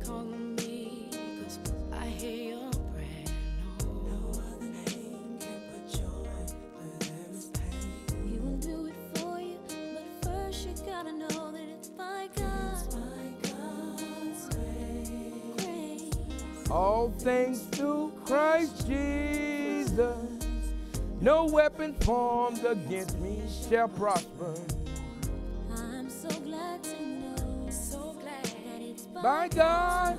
call on me, 'cause I hear your prayer. No other name can put joy where there is pain. He will do it for you, but first you gotta know that it's by God's grace. All things through Christ Jesus. No weapon formed against me shall prosper. I'm so glad to know, so glad that it's By God,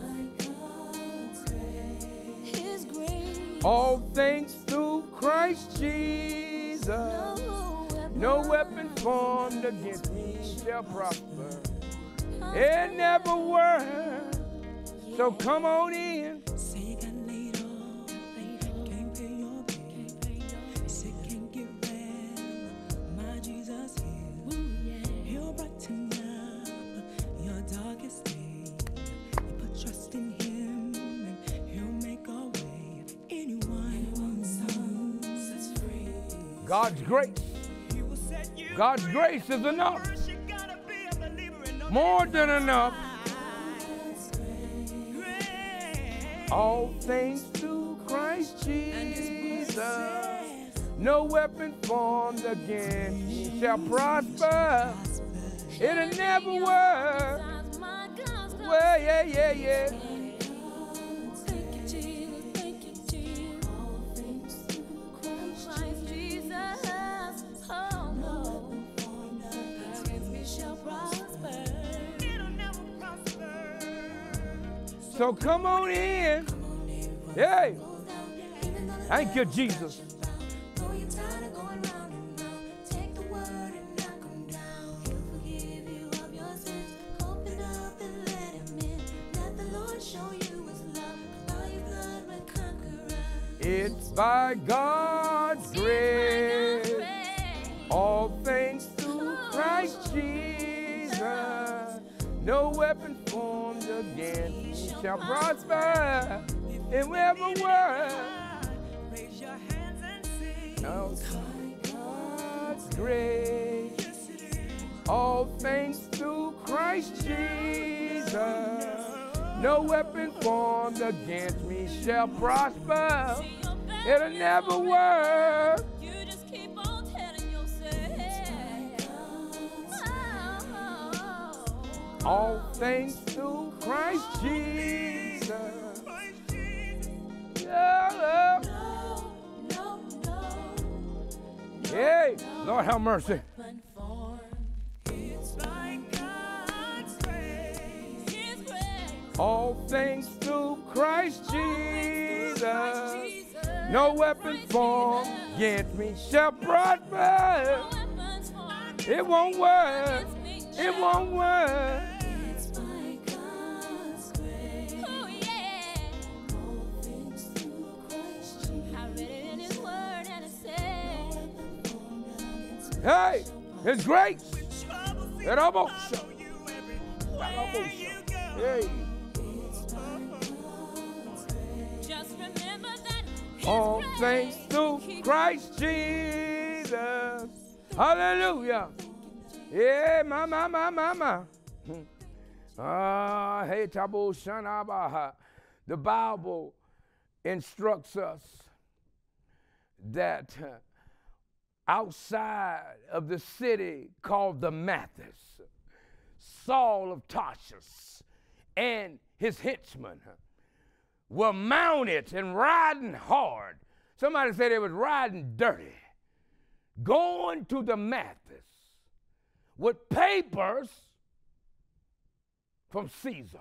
His grace. all things through Christ Jesus. No weapon formed against me shall prosper. It never worked. So come on in. Say you got laid off, can't pay your bill. Sick can't get well, my Jesus heal. He'll brighten up your darkest day. You put trust in Him and He'll make a way. Anyone sets free. God's grace. God's grace is enough. More than enough. All things through Christ Jesus. No weapon formed against me shall prosper. It'll never work. Well, yeah, yeah, yeah. Thank you, Jesus. Thank you, Jesus. All things through Christ Jesus. Oh no, against me shall prosper. It'll never prosper. So come on in. Hey. Thank you, Jesus. Though you're tired of going round and round, take the word and knock 'em down. He'll forgive you of your sins. Open up and let Him in. Let the Lord show you His love. By your blood will conquer us. It's by God's grace. All things through Christ Jesus. No weapon formed against me shall prosper. It will never work. Raise your hands and sing. Oh, God's grace. All things through Christ Jesus. No weapon formed against me shall prosper. It'll never work. You just keep on telling yourself. Oh. All things through Christ Jesus. Yeah. No, no, no. Hey, Lord have mercy. It's by God's grace. His grace. All things through Christ Jesus. No weapon formed against me shall prosper. It won't work. It won't work. It's by God's grace. Oh yeah. All things through Christ Jesus. I read it in His Word and it says. Hey, His grace. It almost. Hey. Just remember that His All grace things through keeps Christ Jesus. Hallelujah. Yeah, my. Hey, Tabu Shanabaha. The Bible instructs us that outside of the city called Damascus, Saul of Tarsus and his henchmen were mounted and riding hard. Somebody said they was riding dirty, going to Damascus with papers from Caesar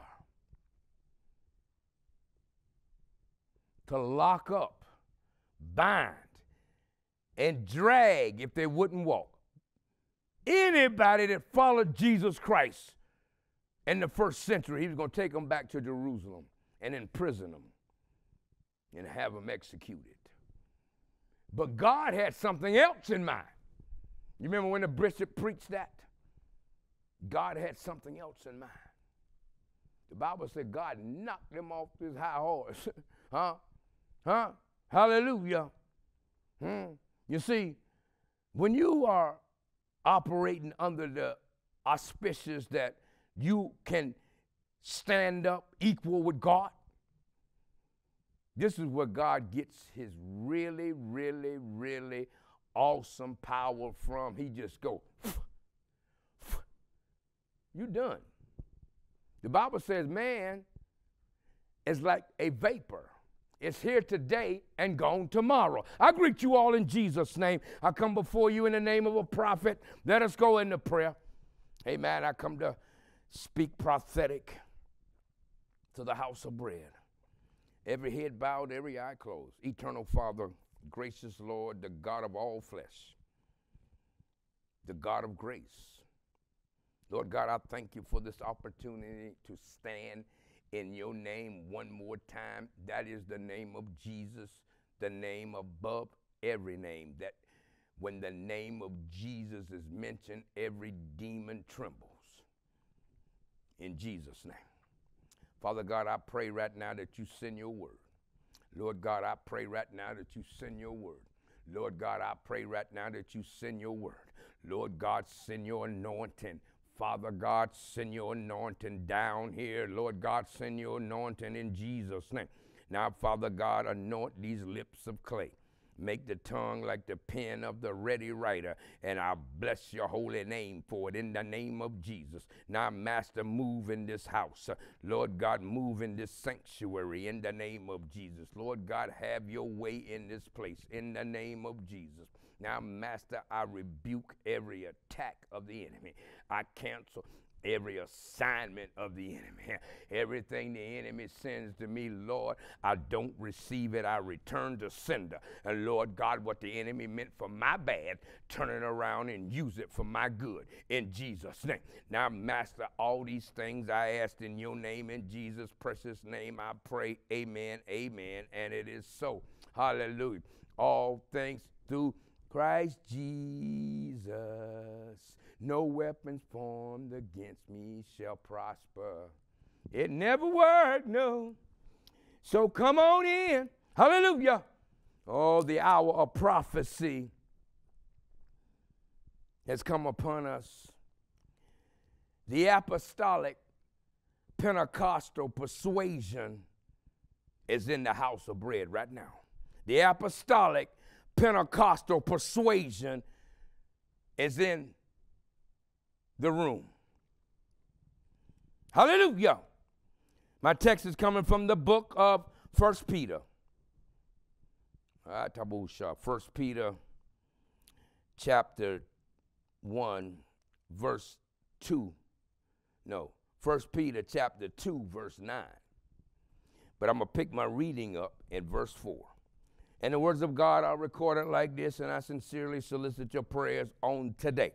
to lock up, bind, and drag if they wouldn't walk. Anybody that followed Jesus Christ in the first century, He was going to take them back to Jerusalem and imprison them and have them executed. But God had something else in mind. You remember when the bishop preached that? God had something else in mind. The Bible said God knocked them off this high horse. Huh? Hallelujah. You see, when you are operating under the auspices that you can stand up, equal with God. This is where God gets his really, really, really awesome power from. He just go, you done. The Bible says man is like a vapor. It's here today and gone tomorrow. I greet you all in Jesus' name. I come before you in the name of a prophet. Let us go into prayer. Amen. I come to speak prophetic to the house of bread. Every head bowed, every eye closed. Eternal Father, gracious Lord, the God of all flesh, the God of grace. Lord God, I thank you for this opportunity to stand in your name one more time. That is the name of Jesus, the name above every name. That when the name of Jesus is mentioned, every demon trembles. In Jesus' name. Father God, I pray right now that you send your word. Lord God, I pray right now that you send your word. Lord God, I pray right now that you send your word. Lord God, send your anointing. Father God, send your anointing down here. Lord God, send your anointing in Jesus' name. Now, Father God, anoint these lips of clay. Make the tongue like the pen of the ready writer, and I bless your holy name for it in the name of Jesus. Now, Master, move in this house. Lord God, move in this sanctuary in the name of Jesus. Lord God, have your way in this place in the name of Jesus. Now, Master, I rebuke every attack of the enemy. I cancel every assignment of the enemy. Everything the enemy sends to me, Lord, I don't receive it. I return to sender. And Lord God, what the enemy meant for my bad, turn it around and use it for my good in Jesus' name. Now, Master, all these things I asked in your name, in Jesus' precious name, I pray, amen, amen, and it is so. Hallelujah. All things through Christ Jesus. No weapons formed against me shall prosper. It never worked, no. So come on in. Hallelujah. Oh, the hour of prophecy has come upon us. The apostolic Pentecostal persuasion is in the house of bread right now. The apostolic Pentecostal persuasion is in the room. Hallelujah. My text is coming from the book of 1 Peter. 1 Peter chapter 1 verse 2. No, 1 Peter chapter 2 verse 9. But I'm going to pick my reading up in verse 4. And the words of God are recorded like this, and I sincerely solicit your prayers on today.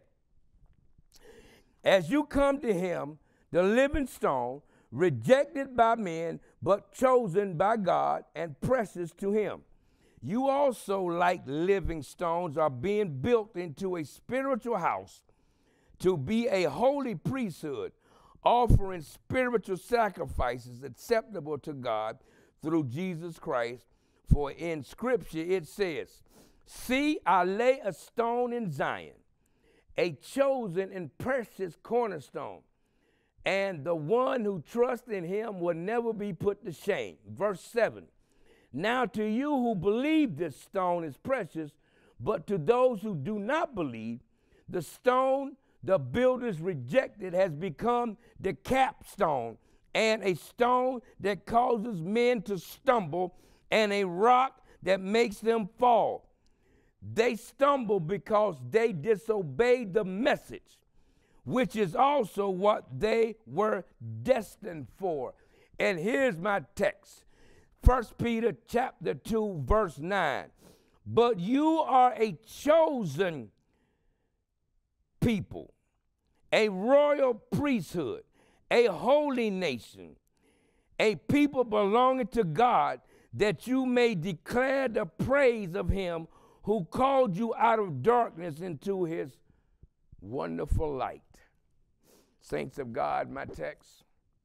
As you come to him, the living stone, rejected by men, but chosen by God and precious to him. You also, like living stones, are being built into a spiritual house to be a holy priesthood, offering spiritual sacrifices acceptable to God through Jesus Christ. For in Scripture it says, see, I lay a stone in Zion, a chosen and precious cornerstone, and the one who trusts in him will never be put to shame. Verse 7, now to you who believe this stone is precious, but to those who do not believe, the stone the builders rejected has become the capstone, and a stone that causes men to stumble, and a rock that makes them fall. They stumble because they disobeyed the message, which is also what they were destined for. And here's my text. 1 Peter chapter 2, verse 9. But you are a chosen people, a royal priesthood, a holy nation, a people belonging to God, that you may declare the praise of him who called you out of darkness into his wonderful light. Saints of God, my text,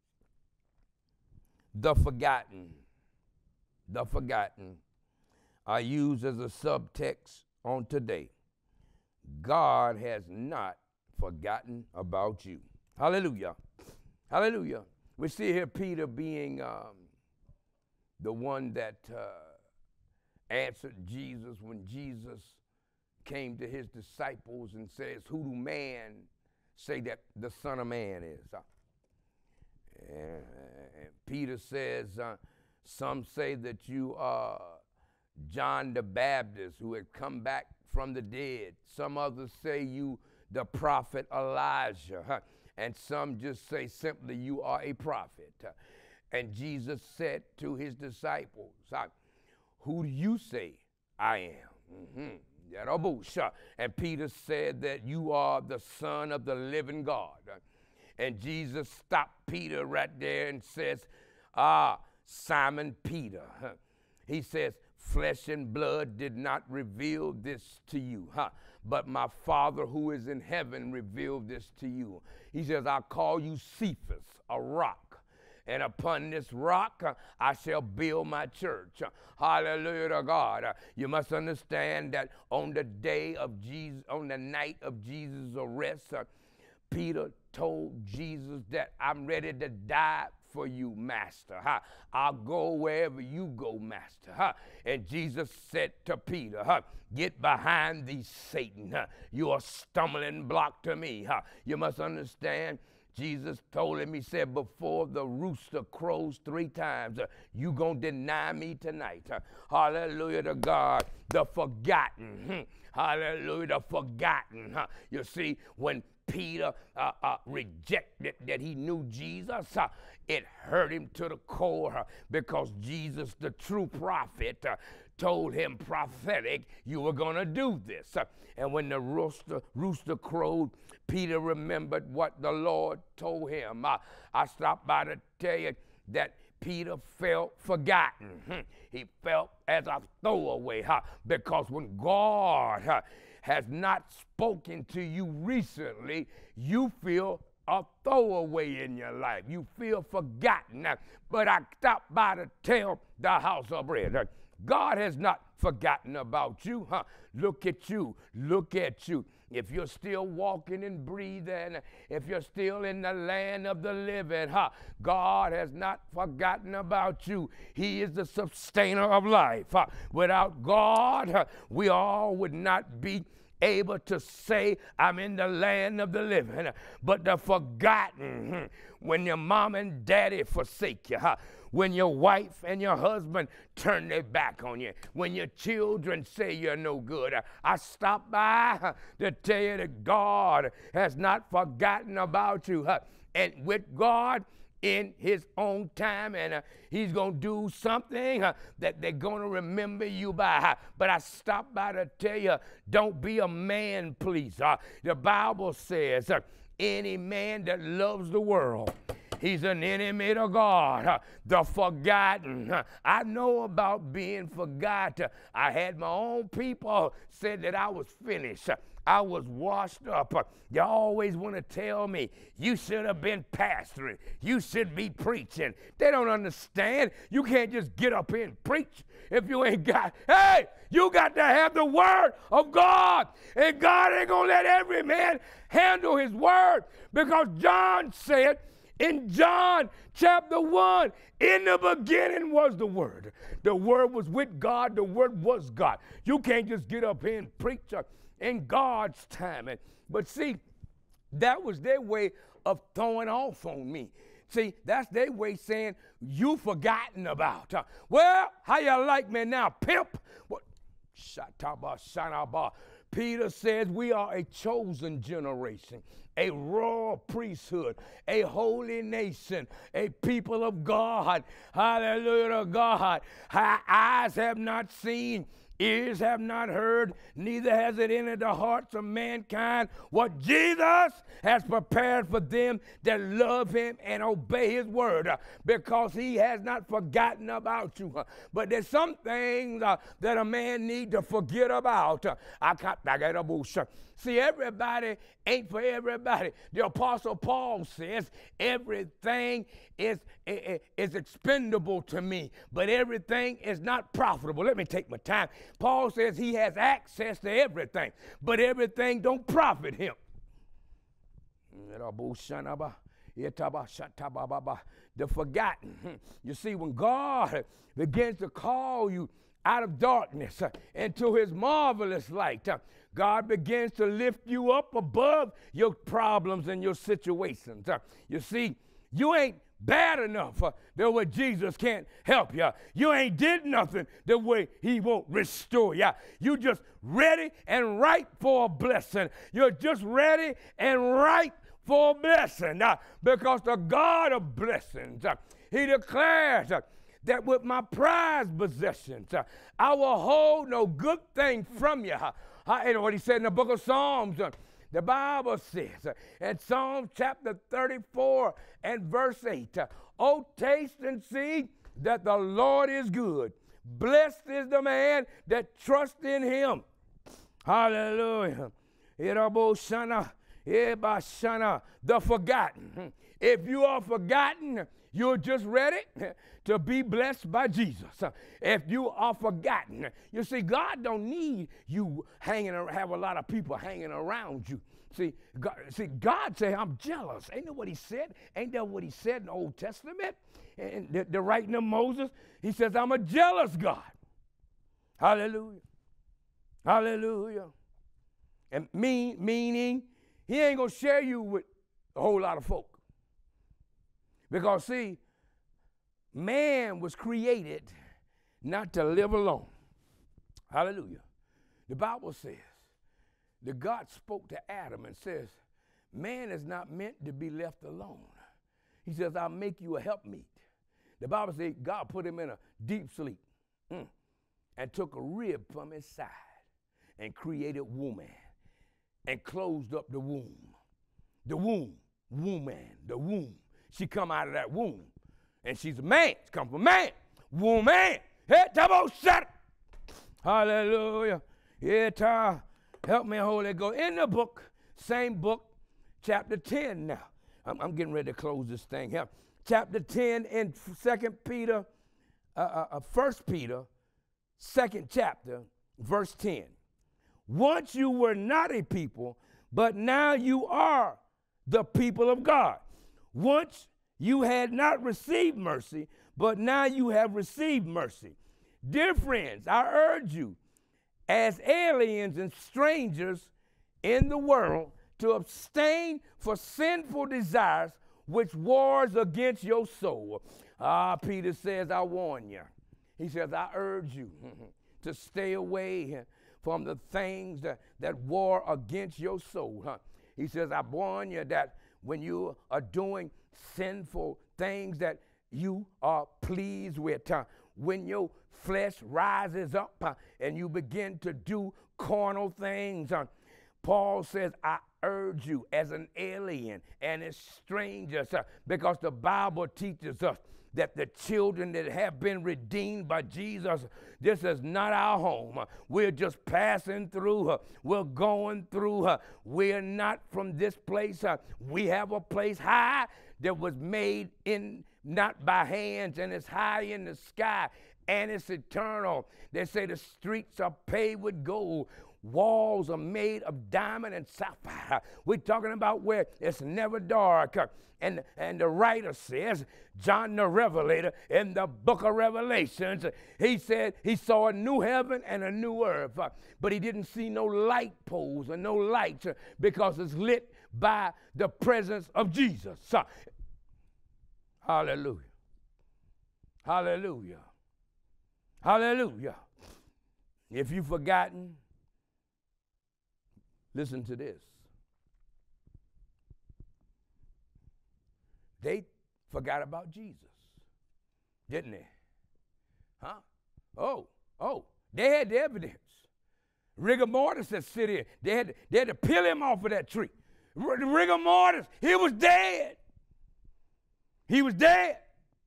the forgotten are used as a subtext on today. God has not forgotten about you. Hallelujah. Hallelujah. We see here Peter being the one that answered Jesus when Jesus came to his disciples and says, who do man say that the Son of Man is? And Peter says, some say that you are John the Baptist who had come back from the dead. Some others say you the prophet Elijah. And some just say simply you are a prophet. And Jesus said to his disciples, who do you say I am? And Peter said that you are the Son of the living God. And Jesus stopped Peter right there and says, Simon Peter. He says, flesh and blood did not reveal this to you, but my Father who is in heaven revealed this to you. He says, I call you Cephas, a rock. And upon this rock, I shall build my church. Hallelujah to God. You must understand that on the day of Jesus, on the night of Jesus' arrest, Peter told Jesus that I'm ready to die for you, Master. I'll go wherever you go, Master. And Jesus said to Peter, get behind thee, Satan. You're a stumbling block to me. You must understand, Jesus told him, he said, before the rooster crows 3 times, you gonna deny me tonight. Hallelujah to God, the forgotten. Hallelujah, the forgotten. You see, when Peter rejected that he knew Jesus, it hurt him to the core because Jesus, the true prophet, told him prophetic, you were going to do this. And when the rooster crowed, Peter remembered what the Lord told him. I stopped by to tell you that Peter felt forgotten. He felt as a throwaway because when God has not spoken to you recently, you feel a throwaway in your life. You feel forgotten. But I stopped by to tell the house of bread, God has not forgotten about you. Look at you. Look at you. If you're still walking and breathing, if you're still in the land of the living, God has not forgotten about you. He is the sustainer of life. Without God, we all would not be able to say, I'm in the land of the living. But the forgotten, when your mom and daddy forsake you, when your wife and your husband turn their back on you, when your children say you're no good, I stopped by to tell you that God has not forgotten about you. And with God, in his own time, and he's going to do something that they're going to remember you by. But I stopped by to tell you, don't be a man pleaser. The Bible says, any man that loves the world, he's an enemy to God. The forgotten. I know about being forgotten. I had my own people said that I was finished. I was washed up. You always want to tell me you should have been pastoring. You should be preaching. They don't understand. You can't just get up here and preach if you ain't got. Hey, you got to have the word of God. And God ain't going to let every man handle his word. Because John said in John chapter 1, in the beginning was the Word. The Word was with God. The Word was God. You can't just get up here and preach in God's timing. But see, that was their way of throwing off on me. See, that's their way saying, you forgotten about. Well, how you like me now, pimp? What? Shataba, shanaba. Peter says we are a chosen generation, a royal priesthood, a holy nation, a people of God. Hallelujah to God. Eyes have not seen, ears have not heard, neither has it entered the hearts of mankind what Jesus has prepared for them that love him and obey his word, because he has not forgotten about you. But there's some things that a man need to forget about. See, everybody ain't for everybody. The Apostle Paul says everything is expendable to me, but everything is not profitable. Let me take my time. Paul says he has access to everything, but everything don't profit him. The forgotten. You see, when God begins to call you out of darkness into his marvelous light, God begins to lift you up above your problems and your situations. You see, you ain't bad enough the way Jesus can't help you. You ain't did nothing the way he won't restore you. You just ready and right for a blessing. You're just ready and right for a blessing because the God of blessings, he declares that with my prized possessions, I will hold no good thing from you. And what he said in the book of Psalms, the Bible says in Psalm chapter 34 and verse 8, oh, taste and see that the Lord is good. Blessed is the man that trusts in him. Hallelujah. The forgotten. If you are forgotten, you're just ready to be blessed by Jesus. If you are forgotten, you see, God don't need you have a lot of people hanging around you. See, God said, I'm jealous. Ain't that what he said? Ain't that what he said in the Old Testament? And the writing of Moses, he says, I'm a jealous God. Hallelujah. Hallelujah. And meaning, he ain't going to share you with a whole lot of folk. Because, see, man was created not to live alone. Hallelujah. The Bible says that God spoke to Adam and says, man is not meant to be left alone. He says, I'll make you a helpmeet. The Bible says God put him in a deep sleep and took a rib from his side and created woman and closed up the womb. The womb, woman, the womb. She come out of that womb, and she's a man. She come from man, woman. Hey, double shut. Hallelujah. Yeah, help me, Holy Ghost. In the book, same book, chapter 10 now. I'm getting ready to close this thing here. Chapter 10 in 1 Peter, 2nd chapter, verse 10. Once you were not a people, but now you are the people of God. Once you had not received mercy, but now you have received mercy. Dear friends, I urge you, as aliens and strangers in the world, to abstain for sinful desires which wars against your soul. Peter says, I warn you. He says, I urge you to stay away from the things that war against your soul. He says, I warn you that when you are doing sinful things that you are pleased with, when your flesh rises up and you begin to do carnal things, Paul says, I urge you as an alien and as strangers, because the Bible teaches us that the children that have been redeemed by Jesus, this is not our home. We're just passing through. We're going through. We're not from this place. We have a place high that was made in not by hands, and it's high in the sky, and it's eternal. They say the streets are paved with gold. Walls are made of diamond and sapphire. We're talking about where it's never dark. And the writer says, John the Revelator, in the book of Revelations, he said he saw a new heaven and a new earth, but he didn't see no light poles and no lights because it's lit by the presence of Jesus. Hallelujah. Hallelujah. Hallelujah. If you've forgotten, listen to this. They forgot about Jesus, didn't they? Huh? Oh, they had the evidence. Rigor mortis that sit here. They had to peel him off of that tree. Rigor mortis, he was dead. He was dead.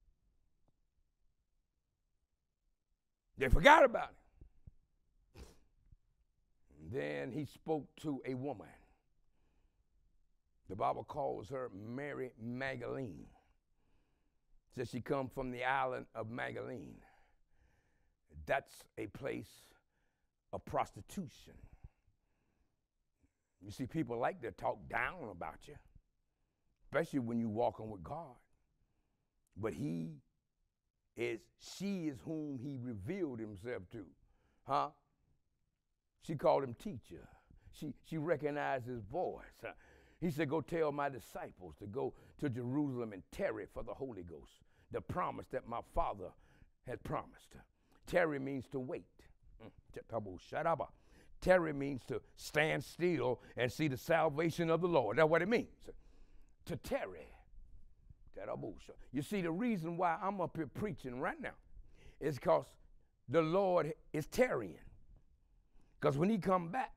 They forgot about him. Then he spoke to a woman. The Bible calls her Mary Magdalene. Says she come from the island of Magdalene. That's a place of prostitution. You see, people like to talk down about you. especially when you're walking with God. But she is whom he revealed himself to. Huh? She called him teacher. She recognized his voice. He said, go tell my disciples to go to Jerusalem and tarry for the Holy Ghost, the promise that my Father had promised. Tarry means to wait. Tarry means to stand still and see the salvation of the Lord. That's what it means, to tarry. You see, the reason why I'm up here preaching right now is because the Lord is tarrying. Because when he come back,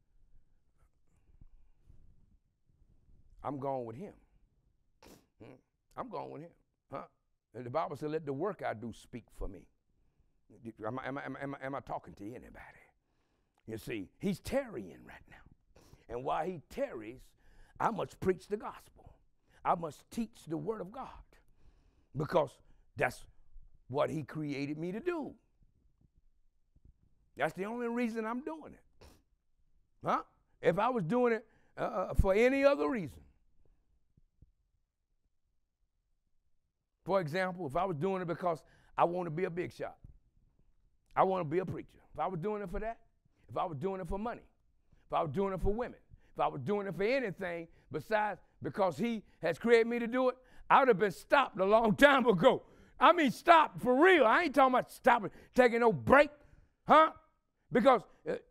I'm going with him. I'm going with him. Huh? And the Bible said, let the work I do speak for me. Am I talking to anybody? You see, he's tarrying right now. And while he tarries, I must preach the gospel. I must teach the word of God. Because that's what he created me to do. That's the only reason I'm doing it. Huh? If I was doing it for any other reason, for example, if I was doing it because I want to be a big shot, I want to be a preacher. If I was doing it for that, if I was doing it for money, if I was doing it for women, if I was doing it for anything besides because he has created me to do it, I would have been stopped a long time ago. I mean, stopped for real. I ain't talking about stopping, taking no break, huh? Because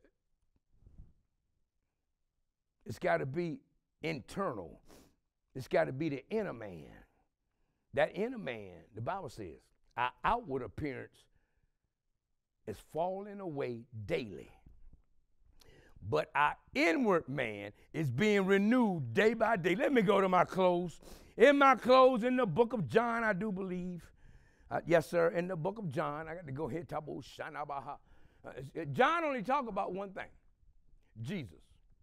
it's got to be internal. It's got to be the inner man. That inner man, the Bible says, our outward appearance is falling away daily. But our inward man is being renewed day by day. Let me go to my close. In my close, in the book of John, I do believe. Yes, sir, in the book of John. I got to go here. John only talk about one thing, Jesus.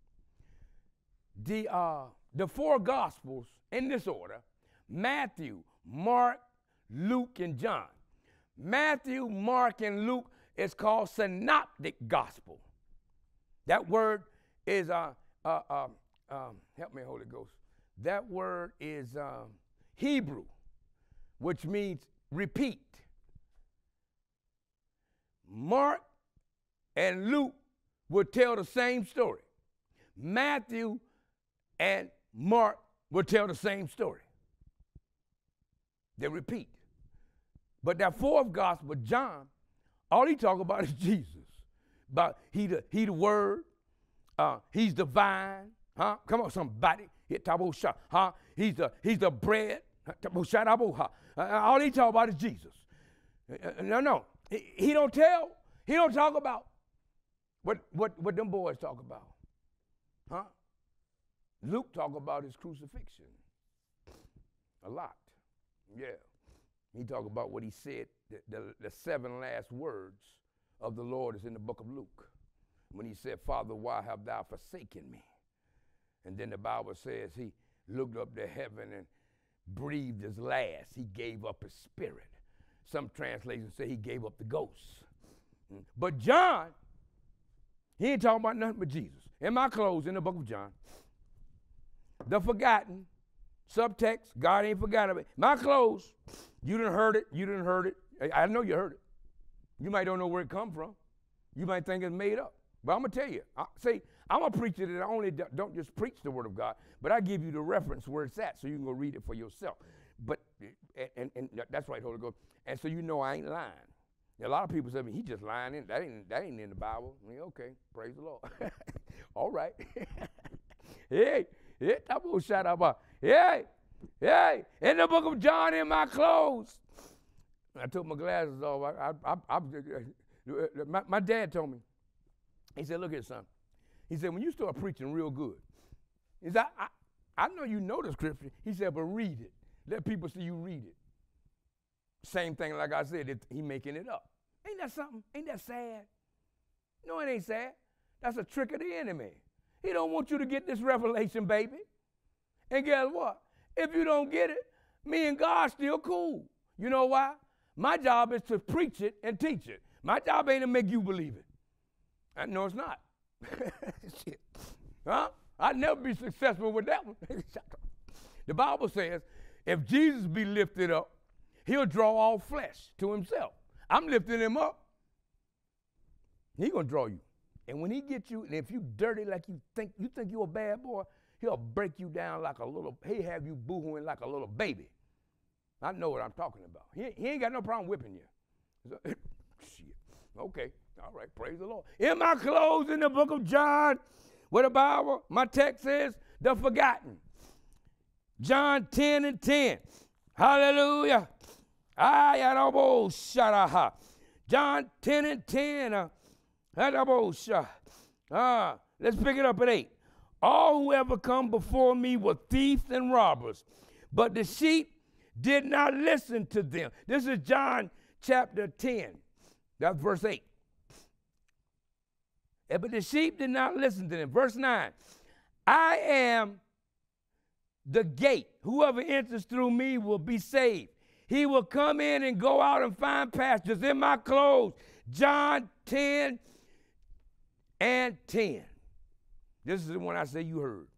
The four Gospels in this order, Matthew, Mark, Luke, and John. Matthew, Mark, and Luke is called synoptic gospel. That word is, help me, Holy Ghost. That word is Hebrew, which means repeat. Mark and Luke would tell the same story. Matthew and Mark would tell the same story. They repeat. But that fourth gospel, John, all he talk about is Jesus. But he the word, he's the vine, huh? Come on, somebody. Huh? He's the bread. All he talk about is Jesus. No. He don't talk about what them boys talk about. Huh? Luke talk about his crucifixion a lot. Yeah. He talk about what he said, the 7 last words of the Lord is in the book of Luke. When he said, Father, why have thou forsaken me? And then the Bible says he looked up to heaven and breathed his last. He gave up his spirit. Some translations say he gave up the ghost. But John, he ain't talking about nothing but Jesus. In my close, in the book of John, the forgotten, subtext, God ain't forgot about it. My close, you done heard it. I know you heard it. You might don't know where it come from. You might think it's made up. But I'm going to tell you, I'm a preacher that only don't just preach the word of God, but I give you the reference where it's at so you can go read it for yourself. But, and that's right, Holy Ghost. And so you know I ain't lying. A lot of people say, he just lying in. That ain't in the Bible. I mean, okay, praise the Lord. All right. Hey, in the book of John, in my clothes. I took my glasses off. My dad told me, he said, look here, son. He said, when you start preaching real good, he said, I know you know the scripture. He said, but read it. Let people see you read it. Same thing, like I said, he making it up. Ain't that something? Ain't that sad? No, it ain't sad. That's a trick of the enemy. He don't want you to get this revelation, baby. And guess what? If you don't get it, me and God still cool. You know why? My job is to preach it and teach it. My job ain't to make you believe it. No, it's not. Shit. Huh? I'd never be successful with that one. The Bible says, if Jesus be lifted up, he'll draw all flesh to himself. I'm lifting him up. He's going to draw you. And when he gets you, and if you dirty like you think you're a bad boy, he'll break you down like a little, he'll have you boohooing like a little baby. I know what I'm talking about. He ain't got no problem whipping you. So, shit. Okay. All right. Praise the Lord. In my clothes in the book of John, where the Bible, my text says, the forgotten. John 10 and 10. Hallelujah. John 10 and 10. Let's pick it up at 8. All who ever come before me were thieves and robbers, but the sheep did not listen to them. This is John chapter 10. That's verse 8. But the sheep did not listen to them. Verse 9. I am the gate. Whoever enters through me will be saved. He will come in and go out and find pastures. In my clothes, John 10 and 10. This is the one I say you heard.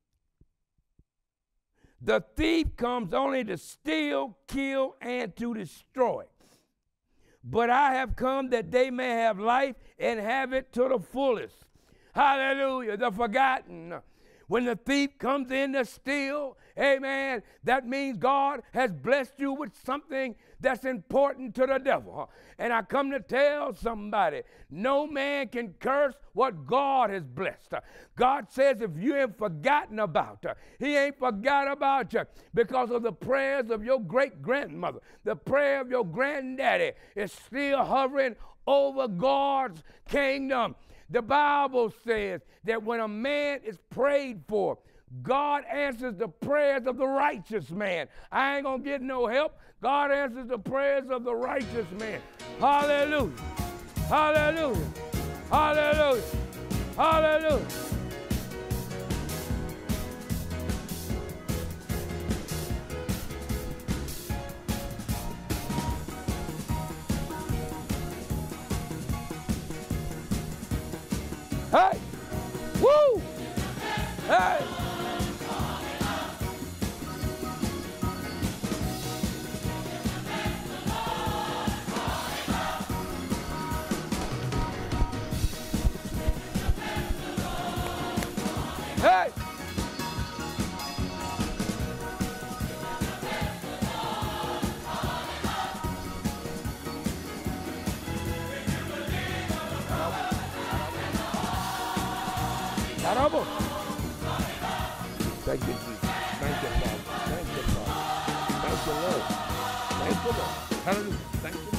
The thief comes only to steal, kill, and to destroy. But I have come that they may have life and have it to the fullest. Hallelujah, the forgotten. When the thief comes in to steal, amen, that means God has blessed you with something that's important to the devil. And I come to tell somebody, no man can curse what God has blessed. God says if you ain't forgotten about, he ain't forgot about you because of the prayers of your great-grandmother. The prayer of your granddaddy is still hovering over God's kingdom. The Bible says that when a man is prayed for, God answers the prayers of the righteous man. I ain't going to get no help. God answers the prayers of the righteous man. Hallelujah. Hallelujah. Hallelujah. Hallelujah. Hey! Woo! Hey! Hey! Caramba! Thank you, Jesus. Thank you, Father. Thank you, Father. Thank you, Lord. Thank you, Lord. Hallelujah. Thank you,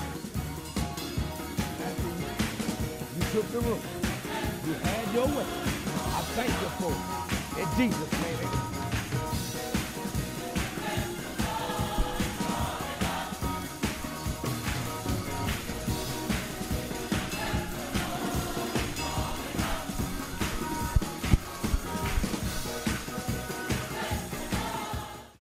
Master. You took the room. You had your way. I thank you for it. In Jesus' name, amen.